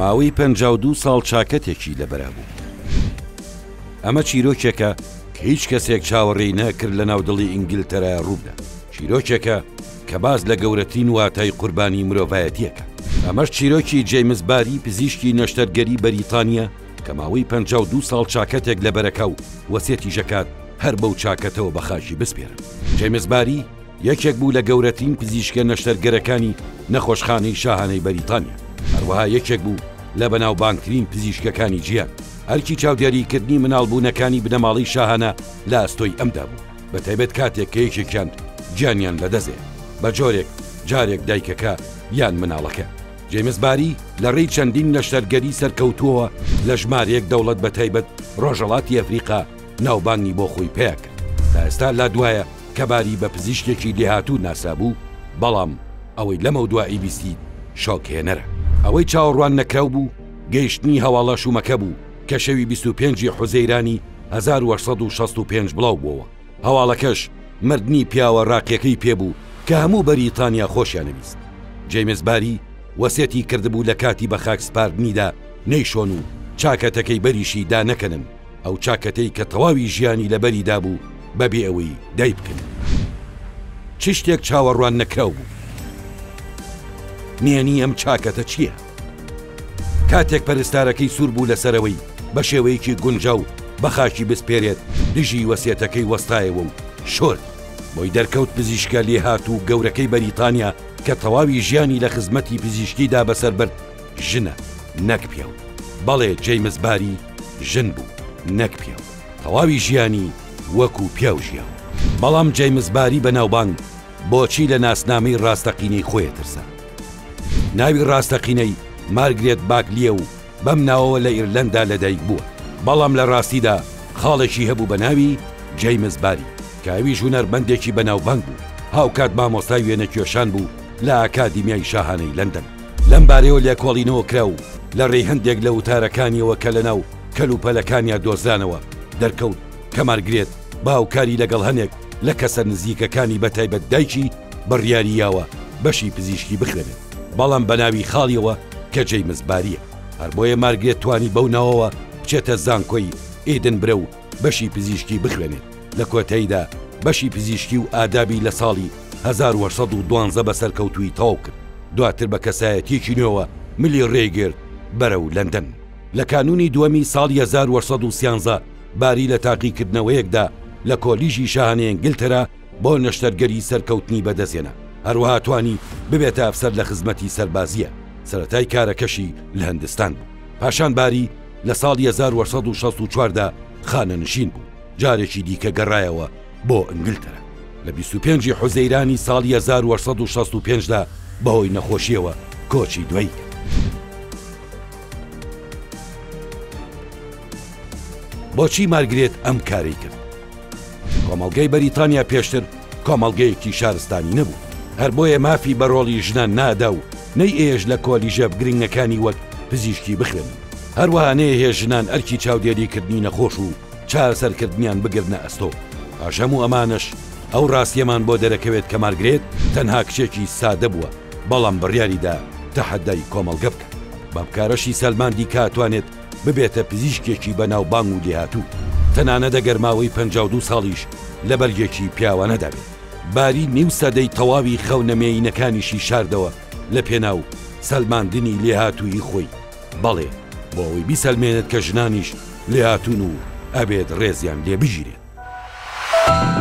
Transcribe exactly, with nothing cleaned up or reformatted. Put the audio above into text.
ماوەی پەنجا و دوو ساڵ چاکەتێکی لەبەرا بوو. ئەمە چیرۆکێکە کە هیچ کەسێک چاوەڕێی نەکرد لە ناودڵی ئینگلتەرا ڕوودا. چیرۆکێکە کە باز لە گەورەترین واتای قوربانی مرۆڤایەتیەکە. ئەمەش چیرۆکی جەیمز باری پزیشکی نەشتەرگەری بەریتانیا کە ماوەی پەنجا و دوو ساڵ چاکەتێک لە بەرەکە و وەسێتی ژەکات هەر بەو چاکەتەوە بەخاشی بسپێرن. جەیمز باری یەکێک بوو لە گەورەترین پزیشکە نەشتەرگەرەکانی نەخۆشخانەی شاهانەی بەریتانیا. هەروەها یەکێک بوو لە بەناوبانگترین پزیشکەکانی جیان. هەرکی چاودێریکردنی مناڵبوونەکانی بنەماڵی شاهانە لە ئەستۆی ئەمدا بوو، بە تایبەت کاتێک کە یەکێکیان گیانیان لەدەزێ بە جۆرێک جارێک دایکەکە یان مناڵەکە. جەیمز باری لە ڕێی چەندین نەشتەرگەری سەرکەوتووە لە ژمارەیەک دەوڵەت بە تایبەت ڕۆژهەڵاتی ئەفریقا ناوبانگی بۆ خۆی پێکرد. تا ئێستا لا دوایە کە باری بە پزیشکێکی لێهاتوو ناسابوو، بەڵام ئەوەی لەمە دوایی بیستی شۆکهێنەرە. ئەوەی چاوەڕوان نەکراو بوو گەیشتنی هەواڵە شومەکە بوو کە شەوی بیست و پێنجی حوزەیرانی هەزار و وەحسەد و شەست و پێنج بڵاو بووەوە. هەواڵەکەش مردنی پیاوە ڕاقیەکەی پێبوو کە هەموو بەریتانیا خۆشیان نەویست. جەیمز باری وەسێتی کردبوو لە کاتی بە خاک سپاردنیدا نەیشۆن و چاکەتەکەی بەریشی دا نەکەنن، ئەو چاکەتەی کە تەواوی ژیانی لە بەریدا بوو بەبێ ئەوەی دای بکەن. چ شتێک چاوەڕوان نەکراو بوو. نێنی ئەم چاکەتە چییە؟ کاتێک پەرستارەکەی سوور بوو لەسەرەوەی بە شێوەیەکی گونجاو بە خاکی بسپێرێت دژی وەسێتەکەی وەستایەوە و شۆرد. بۆی دەرکەوت پزیشکە لێهات و گەورەکەی بەریتانیا کە تەواوی ژیانی لە خزمەتی پزیشکیدا بەسەر برد ژنە نەک پیاو. بەڵێ جەیمز باری ژن بوو نەک پیاو، تەواوی ژیانی وەکو پیاو ژیاو. بەڵام جەیمز باری بەناوبانگ بۆچی لە ناسنامەی ڕاستەقینەی خۆی ترسا. ناوی ڕاستەقینەی مارگرێت باکلیە و بەم ناوەوە لە ئیرلەندا لەدایک بووە، بەڵام لە ڕاستیدا خاڵێکی هەبوو بە ناوی جەیمز باری کاویش هونەرمەندێکی بەناوبانگ بوو. هاوکات مامۆستای وێنەکێشان بوو لە ئاکادیمیای شاهانەی لەندەن. لەم بارەیەوە لێکۆڵینەوە کرا و لە ڕێی هەندێک لە وتارەکانیەوە کە لە ناو کەلوپەلەکانیا دۆزانەوە دەرکەوت کە مارگرێت باوکاری لەگەڵ هەنێک لە کەسە نزیکەکانی بەتایبەت دایکی بڕیاریاوە بەشی پزیشکی بخوێنێت، بەڵام بە ناوی خاڵیەوە کە جەیمز باریە. هەر بۆیە مارگرێت توانی بەو ناوەوە بچێتە زانکۆی ئێدن برە و بەشی پزیشکی بخوێنێت. لە کۆتاییدا بەشی پزیشکی و ئادابی لە ساڵی هەزار و وەحسەد و دوانزە بەسەر کەوتووی تەواو کرد. دواتر بە کەسایەتیەکی نوێوە ملی ڕێگرت بەرە و لەندەن. لە کانونی دووەمی ساڵی هەزار و وەحسەد و سیانزە باری لە تاقیکردنەوەیەکدا لە کۆلیژی شاهانەی ئینگلتەرا بۆ نەشتەرگەری سەرکەوتنی بەدەستێنە. هەروەها توانی ببێتە ئەفسەر لە خزمەتی سەربازیە. سەرەتای کارەکەشی لە هەندستان بوو. پاشان باری لە ساڵی هەزار و وەحسەد و شەست و چواردا خانەنشین بوو. جارێکی دیکە گەڕایەوە بۆ ئینگلتەرا. لە بیست و پێنجی حوزەیرانی ساڵی هەزار و وەحسەد و شەست و پێنجدا بەهۆی نەخۆشیەوە کۆچی دوای کرد. بۆچی مارگرێت ئەم کاری کرد؟ کۆمەڵگەی بەریتانیا پێشتر کۆمەڵگەیەکی شارستانی نەبوو، هەر بۆیە مافی بە ڕۆڵی ژنان نادا و نەی ئێژ لە کۆلیژە گرنگەکانی وەک پزیشکی بخوێن. هەروەها نەیە ژنان ئەرکی چاودێریکردنی نەخۆش و چارەسەرکردنیان بگرنە ئەستۆ. پاش هەموو ئەمانش ئەو ڕاستیەمان بۆ دەرەکەوێت کە مارگرێت تەنها کچێکی سادە بووە، بەڵام بڕیاریدا تەحەدای کۆمەڵگە بکە. بەمکارەشی سەلماندی کاتوانێت ببێتە پزیشکێکی بەناوبانگ و لێهاتوو، تەنانە دەگەرماوەی پەنجا و دوو ساڵیش لە بەرگێکی پیاوانە دەبێت. باری نیو سەدەی تەواوی خەونەمێینەکانیشی شاردەوە لە پێناو سەلماندنی لێهاتووی خۆی، بەڵێ بۆ ئەوەی بیسەلمێنێت کە ژنانیش لێهاتوون و ئەبێت ڕێزیان لێ بژیرێت.